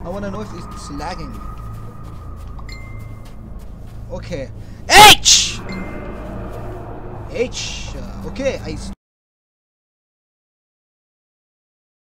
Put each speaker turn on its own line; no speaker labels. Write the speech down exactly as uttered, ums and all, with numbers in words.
I wanna know if it's lagging. Okay. H! H! Uh, okay, I